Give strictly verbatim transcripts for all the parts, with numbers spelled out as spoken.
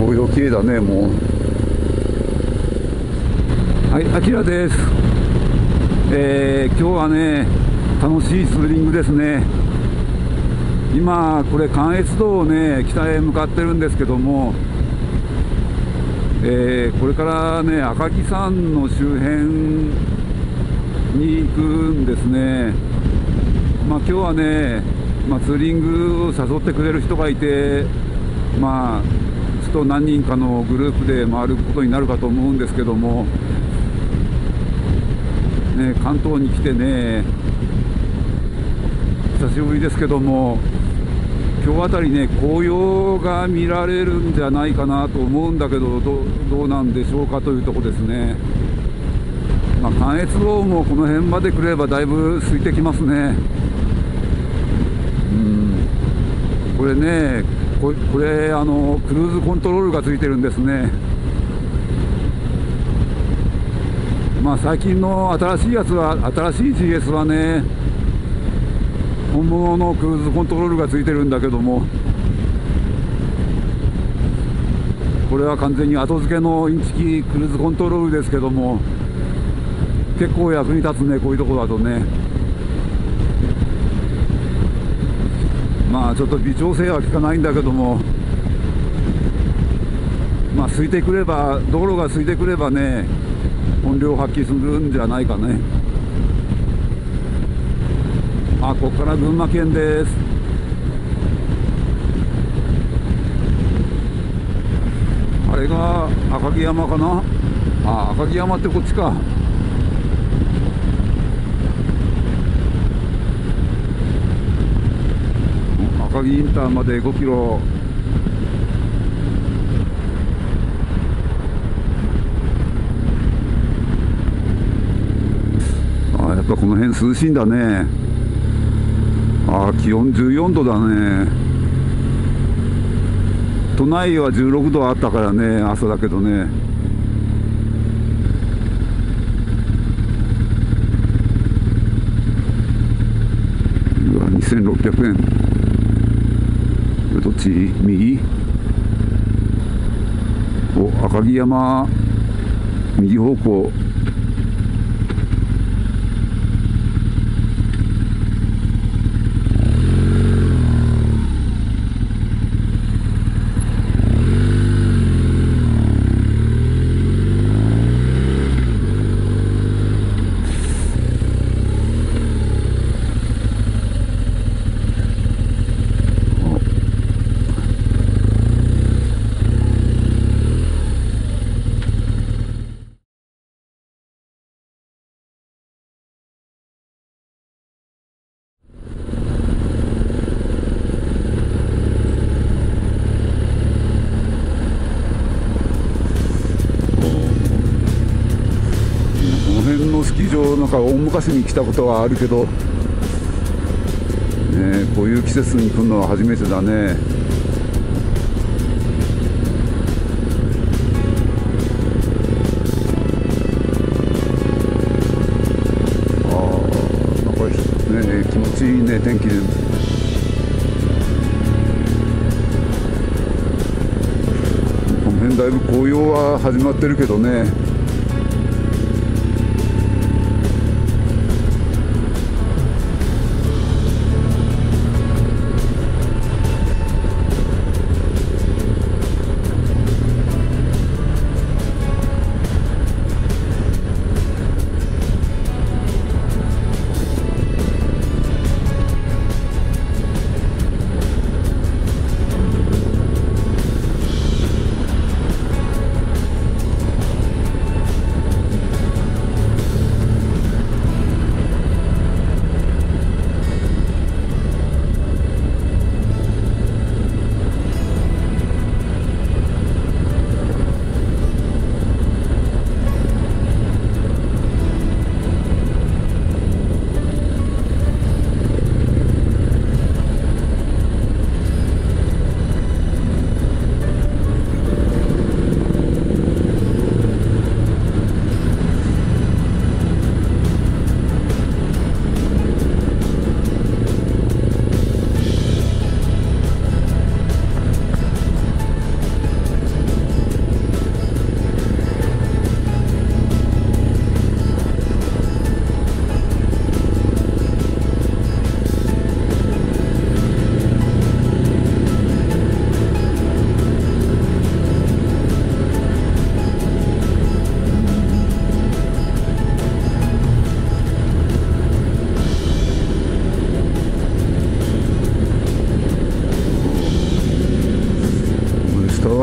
紅葉綺麗だね。もうはい、あきらです。えー、今日はね楽しいツーリングですね。今これ関越道をね北へ向かってるんですけども、えー、これからね赤城山の周辺に行くんですね。まあ今日はね、まあ、ツーリングを誘ってくれる人がいて、まあちょっと何人かのグループで回ることになるかと思うんですけども、ね、関東に来てね久しぶりですけども、今日あたりね紅葉が見られるんじゃないかなと思うんだけど、ど う, どうなんでしょうかというところですね。まあ、関越道もこの辺まで来ればだいぶ空いてきますね。うん、これねこ れ, これあのクルーズコントロールがついてるんですね。まあ最近の新しいやつは新しい ジーエス はね本物のクルーズコントロールがついてるんだけども、これは完全に後付けのインチキクルーズコントロールですけども、結構役に立つね、こういうところだとね。まあちょっと微調整は効かないんだけども、まあ空いてくれば、道路が空いてくればね本領発揮するんじゃないかね。あ、ここから群馬県です。あれが赤城山かな。あ、赤城山ってこっちか。赤城インターまでごキロ。あ、やっぱこの辺涼しいんだね。あ、気温じゅうよんどだね。都内はじゅうろくどあったからね、朝だけどね。うわ、にせんろっぴゃくえん。これどっち？右？お、赤城山右方向。スキー場なんか大昔に来たことはあるけど、ね、こういう季節に来るのは初めてだね。あー、なんかね気持ちいいね天気で。この辺だいぶ紅葉は始まってるけどね。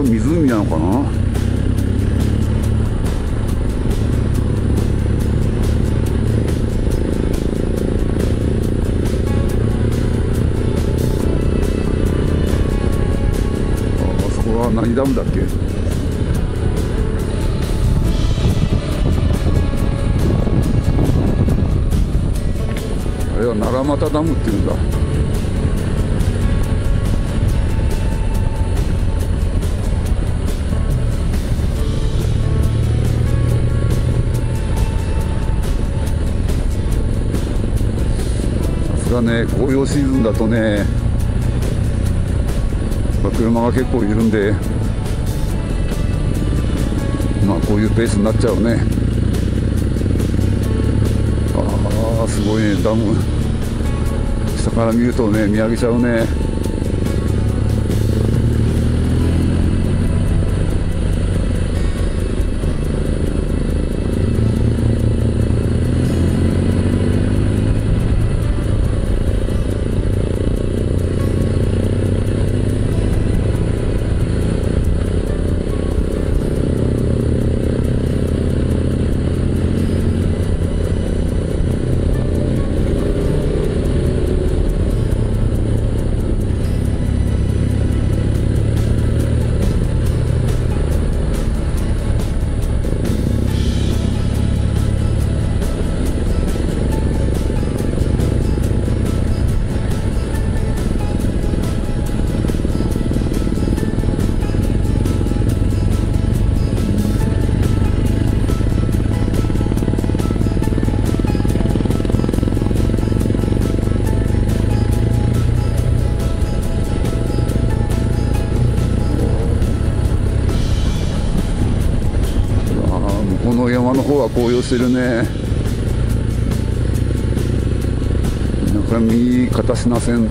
は湖なのかな。あそこは何ダムだっけ。あれは奈良俣ダムっていうんだ。がね、紅葉シーズンだとね、まあ、車が結構いるんで、まあこういうペースになっちゃうね。ああ、すごいね、ダム下から見るとね、見上げちゃうね。この山の方は紅葉してるね。なんか右片品線。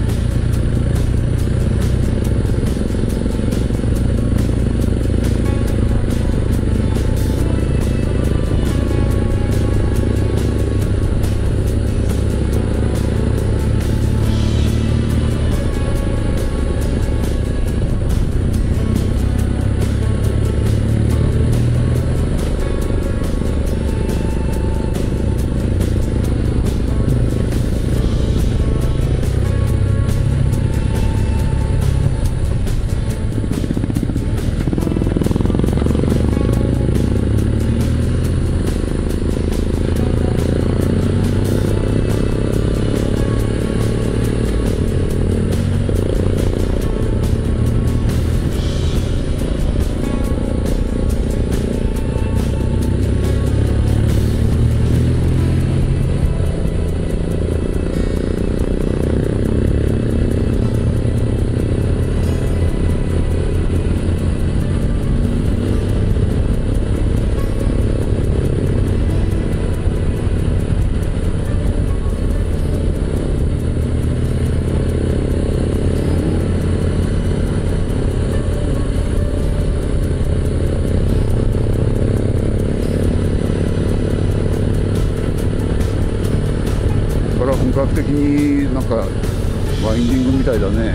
本格的になんかワインディングみたいだね。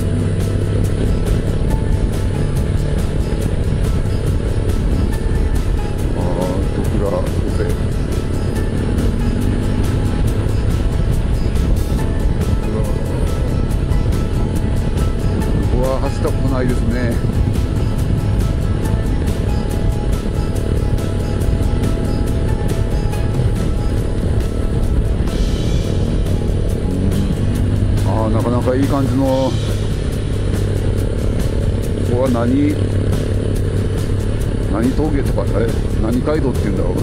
ああ、戸倉尾瀬。ここは走ったことないですね。なかなかいい感じの。ここは何何峠とか、え何街道っていうんだろう。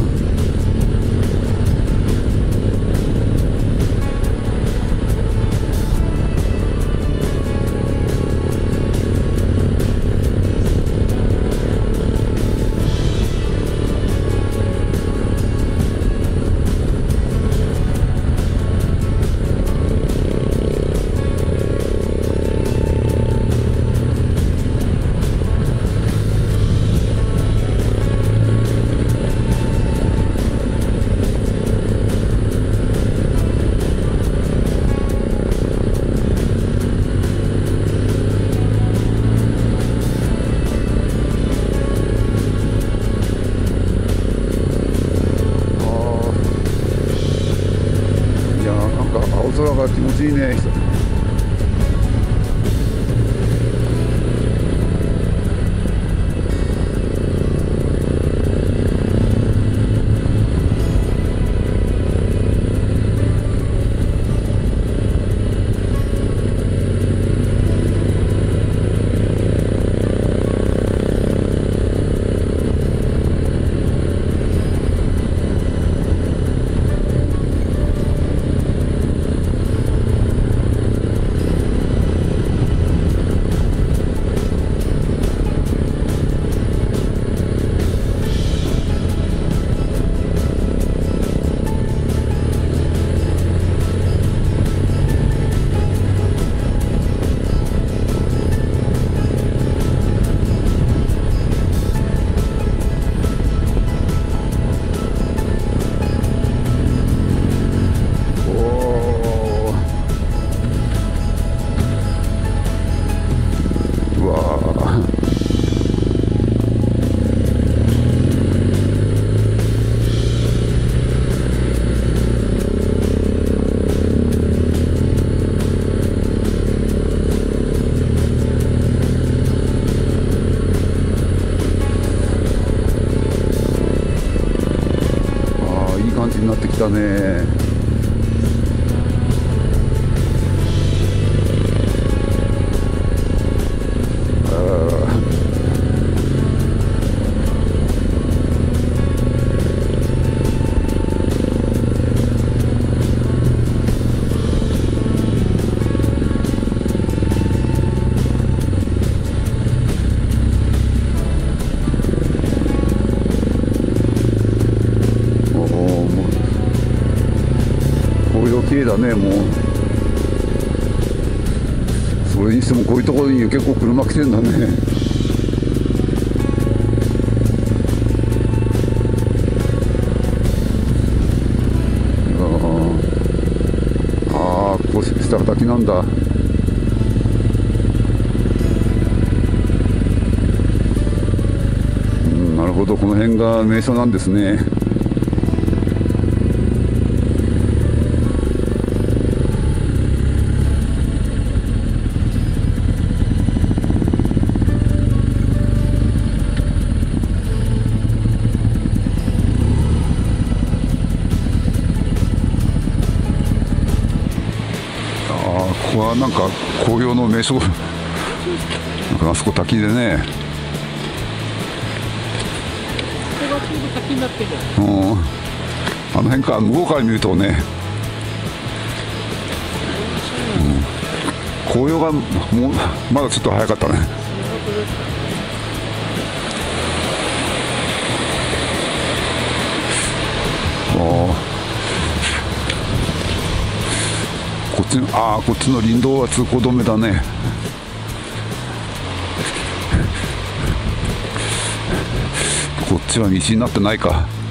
だね。綺麗だね。もうそれにしてもこういうところに結構車来てんだね。ああ、ここ下が滝なんだ。うん、なるほど、この辺が名所なんですね。ここはなんか紅葉の名所、なんかあそこ滝でね、うん、あの辺か、向こうから見るとね、うん、紅葉がもうまだちょっと早かったね。あこっちの、ああ、こっちの林道は通行止めだね。こっちは道になってないか。